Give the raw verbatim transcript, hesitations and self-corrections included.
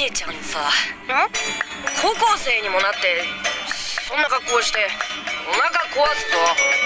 姉ちゃんさ、高校生にもなってそんな格好してお腹壊すぞ。